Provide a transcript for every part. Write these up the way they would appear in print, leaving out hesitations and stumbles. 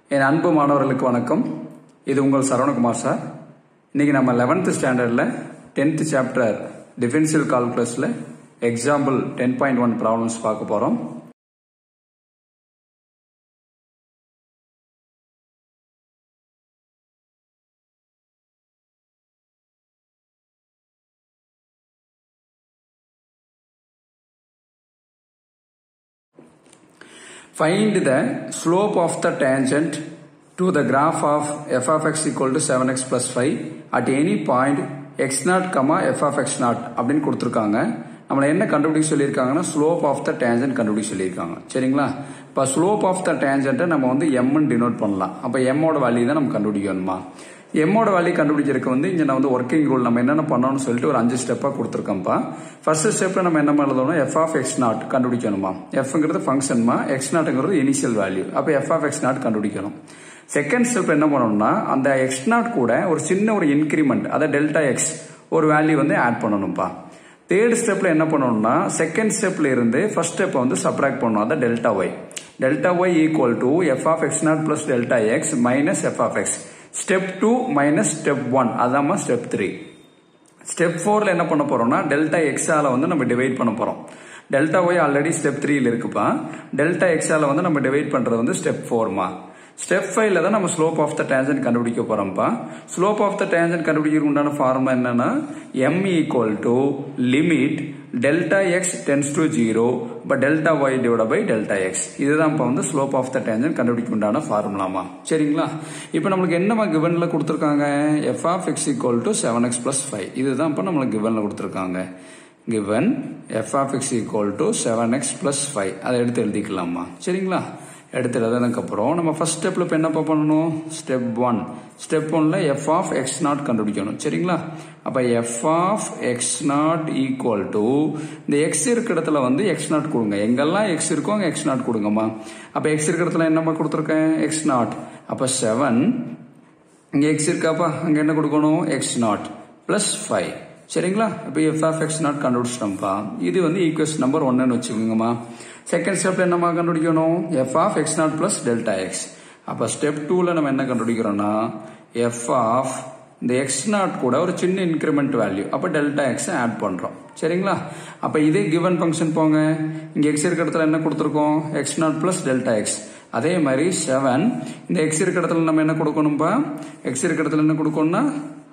என் அன்பு மாணவர்களுக்கு வணக்கம். இது உங்கள் சரவணகுமார் சார். இன்னைக்கு நம்ம 11th ஸ்டாண்டர்ட்ல 10th சாப்டர் டிஃபரன்ஷியல் கால்குலஸ்ல எக்ஸாம்பிள் 10.1 ப்ராப்ளம்ஸ் பார்க்க போறோம். Find the slope of the tangent to the graph of f of x equal to 7x plus 5 at any point x0, f of x0 அப்படின்னு கொடுத்துருக்காங்க. நம்மளை என்ன கண்டுபிடிக்க சொல்லியிருக்காங்கன்னா ஸ்லோப் ஆஃப் த டேஞ்சன்ட் கண்டுபிடிக்க சொல்லியிருக்காங்க. சரிங்களா? இப்போ ஸ்லோப் ஆஃப் த டேஞ்சன்ட்டை நம்ம வந்து எம்னு டினோட் பண்ணலாம். அப்போ எம்மோட வேல்யூ தான் நம்ம கண்டுபிடிக்கணுமா? எம்மோட வேல்யூ கண்டுபிடிக்கிறதுக்கு இங்க நான் வந்து ஒர்க்கிங் ரூல் நம்ம என்னென்ன பண்ணணும்னு சொல்லிட்டு ஒரு 5 ஸ்டெப்பாக கொடுத்துருக்கோம்ப்பா. ஃபர்ஸ்ட் ஸ்டெப்ல நம்ம என்ன எழுதணும்? எஃப் ஆஃப் எக்ஸ் நாட் கண்டுபிடிக்கணுமா? எஃப்ங்கிறது ஃபங்க்ஷன்மா, எக்ஸ் நாட்ங்கிறது இனிஷியல் வேல்யூ. அப்போ எஃப் ஆஃப் எக்ஸ் நாட் கண்டுபிடிக்கணும். செகண்ட் ஸ்டெப் என்ன பண்ணணும்னா அந்த எக்ஸ் நாட் கூட ஒரு சின்ன ஒரு இன்கிரிமெண்ட், அதாவது டெல்டா எக்ஸ் ஒரு வேல்யூ வந்து ஆட் பண்ணணும்ப்பா. தேர்ட் ஸ்டெப்ல என்ன பண்ணணும்னா செகண்ட் ஸ்டெப்ல இருந்து ஃபர்ஸ்ட் ஸ்டெப் வந்து சப்ராக்ட் பண்ணணும். அதான் delta Y. Delta Y equal to F of X naught plus delta X minus F of X. Step 2 minus step 1 அதாம ஸ்டெப் 3. ஸ்டெப் 4ல என்ன பண்ண போறோம்னா டெல்டா எக்ஸால வந்து நம்ம டிவைட் பண்ண போறோம். டெல்டா ஒய் ஆல்ரெடி ஸ்டெப் 3ல இருக்குப்பா. டெல்டா எக்ஸால வந்து நம்ம டிவைட் பண்றது வந்து ஸ்டெப் 4மா. ஸ்டெப் 5ல தான் நம்ம ஸ்லோப் ஆஃப் த டேஞ்சன்ட் கண்டுபிடிக்க போறோம்ப்பா. ஸ்லோப் ஆஃப் த டேஞ்சன்ட் கண்டுபிடிக்கிறதுக்கு உண்டான ஃபார்முலா என்னன்னா m equal to limit delta X tends to 0 but delta Y divide by delta X. இதுதான் இப்போ வந்து ஸ்லோப் ஆஃப் த டேஞ்சன்ட் கண்டுபிடிக்க உண்டான ஃபார்முலாமா. சரிங்களா? இப்போ நம்மளுக்கு என்னமா கிவன்ல கொடுத்துருக்காங்க? F of X equal to 7x plus 5. இதுதான் இப்போ நம்மளுக்கு கிவன்ல கொடுத்துருக்காங்க. Given F of X equal to 7x plus 5. அதை எடுத்து எழுதிக்கலாமா? சரிங்களா? எடுத்து எழுதுனதுக்கு அப்புறம் நம்ம ஃபர்ஸ்ட் ஸ்டெப்ல இப்போ என்ன பண்ணணும்? ஸ்டெப் 1. ஸ்டெப் 1ல எஃப் ஆஃப் எக்ஸ் நாட் கண்டுபிடிக்கணும். சரிங்களா? அப்ப F of X naught equal to இந்த எக்ஸ் இருக்க இடத்துல வந்து எக்ஸ் நாட் கொடுங்க. எங்கெல்லாம் எக்ஸ் இருக்கோ அங்க எக்ஸ் நாட் கொடுங்கம்மா. அப்ப எக்ஸ் இருக்க இடத்துல என்னமா கொடுத்துருக்கேன்? X naught. அப்ப 7 இங்க எக்ஸ் இருக்காப்பா, அங்க என்ன கொடுக்கணும்? X naught plus 5. சரிங்களா? இப்ப எஃப் ஆஃப் எக்ஸ் நாட் கண்டுபிடிச்சிட்டோம்ப்பா. இது வந்து ஈக்குவேஷன் நம்பர் 1ன்னு வச்சுக்கோங்கம்மா. செகண்ட் ஸ்டெப்ல என்னமா கண்டுபிடிக்கணும்? F of X naught plus delta X. அப்ப ஸ்டெப் 2ல நம்ம என்ன கண்டுபிடிக்கிறோம்னா எஃப் ஆஃப் இந்த எக்ஸ் நாட் கூட ஒரு சின்ன இன்கிரிமெண்ட் வேல்யூ, அப்ப டெல்டா எக்ஸ் ஆட் பண்றோம். சரிங்களா? அப்ப இதே கிவன் ஃபங்க்ஷன் போங்க. இங்க எக்ஸ் இருக்க இடத்துல என்ன கொடுத்துருக்கோம்? X naught plus delta X. அதே மாதிரி 7 இந்த எக்ஸ் இருக்க இடத்துல நம்ம என்ன கொடுக்கணும்பா? எக்ஸ் இருக்க இடத்துல என்ன கொடுக்கணும்னா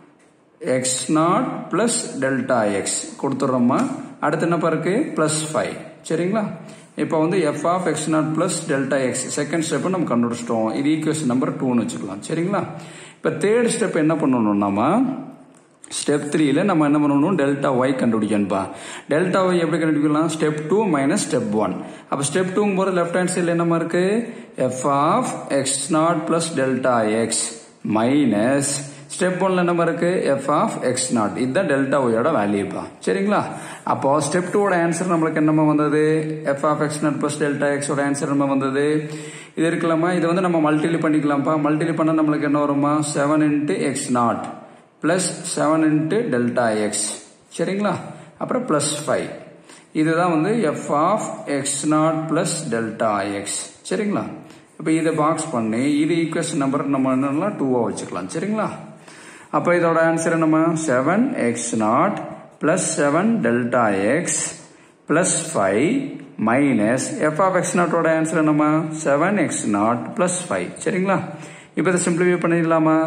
X naught plus delta X கொடுத்துறோமா. அடுத்து என்ன இருக்கு? பிளஸ் 5. சரிங்களா? இப்போ வந்து F of X naught plus delta X second step நம்ம கண்டுபிடிச்சிட்டோம். இது ஈக்குவேஷன் நம்பர் 2ன்னு வச்சுக்கலாம். சரிங்களா? இப்போ தேர்ட் ஸ்டெப் என்ன பண்ணணும்னா ஸ்டெப் 3ல நம்ம என்ன பண்ணணும்? டெல்டா ஒய் கண்டுபிடிக்கணும்பா. டெல்டா ஒய் எப்படி கண்டுபிடிக்கலாம்? Step 2 minus step 1. அப்ப ஸ்டெப் 2 போது லெஃப்ட் ஹேண்ட் சைடுல என்னமா இருக்கு? F of X naught plus delta X minus step 1ல என்ன இருக்கு? F of X naught. இதுதான் டெல்டா ஒயோட வேல்யூப்பா. சரிங்களா? அப்போ ஸ்டெப் 2 ஆன்சர் நம்மளுக்கு என்னமா வந்தது? F of X naught plus delta X ஓட ஆன்சர் என்ன வந்தது? இது இருக்கலாமா? இது வந்து நம்ம மல்டிப்ளை பண்ணிக்கலாம்ப்பா. மல்டிப்ளை பண்ணா நம்மளுக்கு என்ன வருமா? 7 into X naught plus 7 into delta X. சரிங்களா? அப்புறம் பிளஸ் 5. இதுதான் வந்து F of X naught plus delta X. சரிங்களா? இப்போ இதை பாக்ஸ் பண்ணி இது ஈக்குவேஷன் நம்பர் நம்ம என்னன்னா 2வா வச்சுக்கலாம். சரிங்களா? அப்ப இதோட ஆன்சர் என்னமா? 7x0 plus 7 delta x plus 5 minus f of x0 ஓட ஆன்சர் என்னமா? 7x0 plus 5. சரிங்களா? இப்ப இதை சிம்பிளிஃபை பண்ணிடலாமா?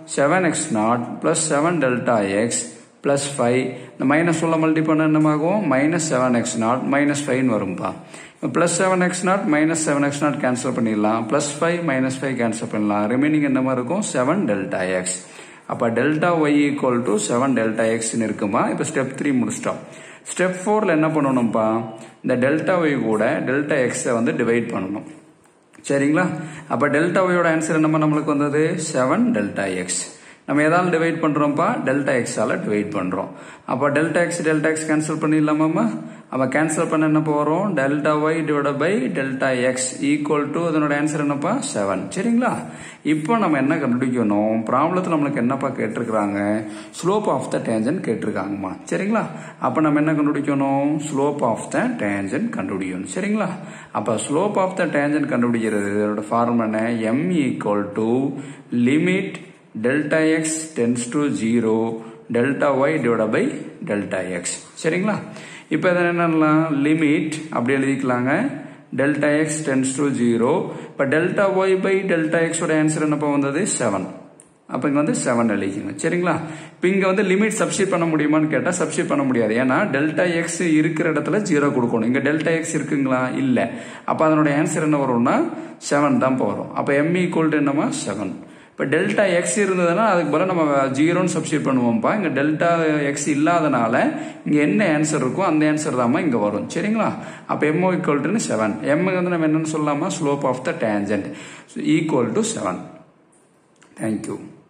7x0 plus 7 delta x plus 5 இந்த மைனஸ் உள்ள மல்டி பண்ண என்னமாகும்? மைனஸ் 7x0 மைனஸ் 5 வரும்பா. Plus 7x0 minus 7x0 cancel பண்ணிடலாம். பிளஸ் 5 மைனஸ் 5 கேன்சல் பண்ணலாம். ரிமைனிங் என்னமா இருக்கும்? 7 delta x. அப்ப delta Y equal to 7 delta X இருக்குமா. இப்ப ஸ்டெப் 3 முடிச்சிட்டோம். ஸ்டெப் 4ல என்ன பண்ணணும்பா? இந்த டெல்டா ஒய் கூட டெல்டா எக்ஸை வந்து டிவைட் பண்ணணும். சரிங்களா? அப்ப டெல்டா ஒயோட ஆன்சர் என்னமா நம்மளுக்கு வந்தது? 7 டெல்டா எக்ஸ். நம்ம எதால டிவைட் பண்றோம்ப்பா டெல்டா எக்ஸ் ஆல டிவைட் பண்றோம். அப்ப டெல்டா எக்ஸ் கேன்சல் பண்ணிடலாமாமா? அப்ப கேன்சல் பண்ண என்ன வரும்? Delta Y divide by delta X equal to அதனோட ஆன்சர் என்னப்பா 7. சரிங்களா? இப்போ நம்ம என்ன கண்டுபிடிக்கணும்? ப்ராப்ளத்துல நம்மளுக்கு என்னப்பா கேட்டிருக்காங்க? ஸ்லோப் ஆஃப் த டேஞ்சன்ட் கேட்டிருக்காங்கம்மா. சரிங்களா? அப்ப நம்ம என்ன கண்டுபிடிக்கணும்? ஸ்லோப் ஆஃப் த டேஞ்சன்ட் கண்டுபிடிக்கணும். சரிங்களா? அப்ப ஸ்லோப் ஆஃப் த டேஞ்சன்ட் கண்டுபிடிக்கிறது இதோட ஃபார்முலா என்ன? m equal to limit delta x tends to 0 delta y divided by delta x. சரிங்களா? இப்போ இதை என்னலாம் லிமிட் அப்படி எழுதிக்கலாங்க. delta x tends to 0. இப்போ delta y by delta x ஓட ஆன்சர் என்னப்பா வந்தது? 7. அப்ப இங்க வந்து 7 எழுதிக்கங்க. சரிங்களா? இப்போ இங்க வந்து லிமிட் சப்ஸ்டிட் பண்ண முடியுமான்னு கேட்டா சப்ஸ்டிட் பண்ண முடியாது. ஏன்னா டெல்டா எக்ஸ் இருக்கிற இடத்துல 0 கொடுக்கணும். இங்க டெல்டா எக்ஸ் இருக்குங்களா? இல்ல. அப்ப அதனோட ஆன்சர் என்ன வரும்னா 7 தான் வரும். அப்ப m ஈக்குவல் டு என்னமா 7. இப்போ டெல்டா எக்ஸ் இருந்ததுன்னா அதுக்கு பதிலாக நம்ம 0ன்னு சப்ஸ்டிட் பண்ணுவோம்ப்பா. இங்கே டெல்டா எக்ஸ் இல்லாதனால இங்கே என்ன ஆன்சர் இருக்கோ அந்த ஆன்சர் தாம்மா இங்கே வரும். சரிங்களா? அப்போ m ஈக்குவல் டு 7. m வந்து நம்ம என்னன்னு சொல்லலாமா? Slope of the tangent equal to 7. Thank you.